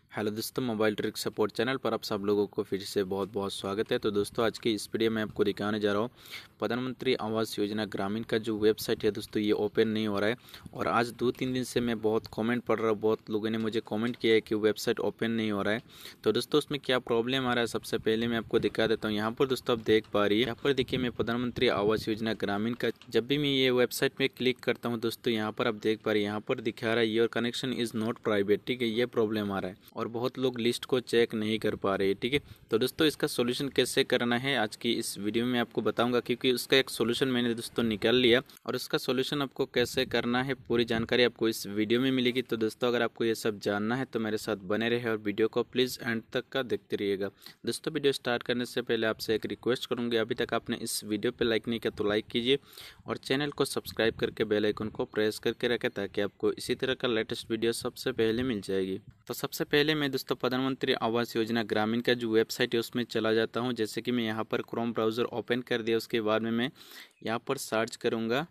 Hello दोस्तों, mobile trick support channel पर आप सब लोगों को फिर से बहुत बहुत स्वागत है। तो दोस्तों, आज की इस वीडियो में आपको दिखाने जा रहा हूँ प्रधानमंत्री आवास योजना ग्रामीण का जो वेबसाइट है दोस्तों, ये ओपन नहीं हो रहा है। और आज 2-3 दिन से मैं बहुत कमेंट पढ़ रहा हूँ, बहुत लोगों ने मुझे कमेंट किया है कि वेबसाइट ओपन नहीं हो रहा है। तो दोस्तों, उसमें क्या प्रॉब्लम आ रहा है सबसे पहले मैं आपको दिखा देता हूँ। यहाँ पर दोस्तों आप देख पा रही है, यहाँ पर देखिए मैं प्रधानमंत्री आवास योजना ग्रामीण का जब भी मैं ये वेबसाइट में क्लिक करता हूँ दोस्तों, यहाँ पर आप देख पा रही है, यहाँ पर दिखा रहा है your connection is not private. ठीक है, ये प्रॉब्लम आ रहा है और बहुत लोग लिस्ट को चेक नहीं कर पा रहे। ठीक है, तो दोस्तों इसका सॉल्यूशन कैसे करना है आज की इस वीडियो में आपको बताऊंगा, क्योंकि उसका एक सॉल्यूशन मैंने दोस्तों निकाल लिया और उसका सॉल्यूशन आपको कैसे करना है पूरी जानकारी आपको इस वीडियो में मिलेगी। तो दोस्तों, अगर आपको ये सब जानना है तो मेरे साथ बने रहे और वीडियो को प्लीज़ एंड तक का देखते रहिएगा। दोस्तों, वीडियो स्टार्ट करने से पहले आपसे एक रिक्वेस्ट करूँगी, अभी तक आपने इस वीडियो पर लाइक नहीं किया तो लाइक कीजिए और चैनल को सब्सक्राइब करके बेल आइकन को प्रेस करके रखें ताकि आपको इसी तरह का लेटेस्ट वीडियो सबसे पहले मिल जाएगी। तो सबसे पहले मैं दोस्तों प्रधानमंत्री आवास योजना ग्रामीण का जो वेबसाइट है उसमें चला जाता हूं। जैसे कि मैं यहां पर क्रोम ब्राउज़र ओपन कर दिया, उसके बाद में मैं यहां पर सर्च करूंगा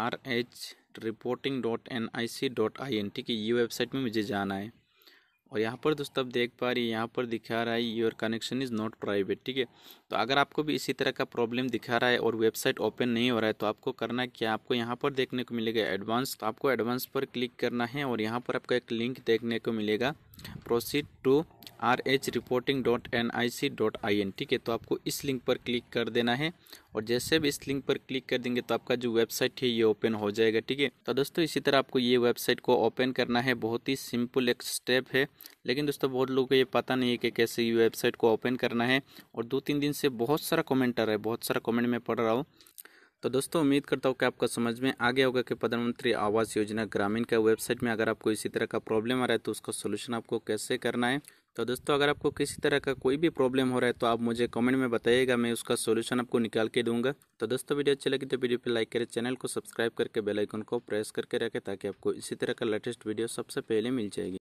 RH reporting.nic.in। ठीक है, ये वेबसाइट में मुझे जाना है और यहाँ पर दोस्तों आप देख पा रही है, यहाँ पर दिखा रहा है your connection is not private. ठीक है, तो अगर आपको भी इसी तरह का प्रॉब्लम दिखा रहा है और वेबसाइट ओपन नहीं हो रहा है तो आपको करना क्या, आपको यहाँ पर देखने को मिलेगा एडवांस। तो आपको एडवांस पर क्लिक करना है और यहाँ पर आपको एक लिंक देखने को मिलेगा प्रोसीड टू RH reporting.nic.in। ठीक है, तो आपको इस लिंक पर क्लिक कर देना है और जैसे भी इस लिंक पर क्लिक कर देंगे तो आपका जो वेबसाइट है ये ओपन हो जाएगा। ठीक है, तो दोस्तों इसी तरह आपको ये वेबसाइट को ओपन करना है, बहुत ही सिंपल एक स्टेप है। लेकिन दोस्तों बहुत लोगों को ये पता नहीं है कि कैसे ये वेबसाइट को ओपन करना है और 2-3 दिन से बहुत सारा कमेंट आ रहा है, बहुत सारा कमेंट मैं पढ़ रहा हूँ। तो दोस्तों उम्मीद करता हूँ कि आपका समझ में आ गया होगा कि प्रधानमंत्री आवास योजना ग्रामीण का वेबसाइट में अगर आपको इसी तरह का प्रॉब्लम आ रहा है तो उसका सोल्यूशन आपको कैसे करना है। तो दोस्तों, अगर आपको किसी तरह का कोई भी प्रॉब्लम हो रहा है तो आप मुझे कमेंट में बताइएगा, मैं उसका सोल्यूशन आपको निकाल के दूंगा। तो दोस्तों, वीडियो अच्छी लगी तो वीडियो पे लाइक करें, चैनल को सब्सक्राइब करके बेल आइकन को प्रेस करके रखें ताकि आपको इसी तरह का लेटेस्ट वीडियो सबसे पहले मिल जाएगी।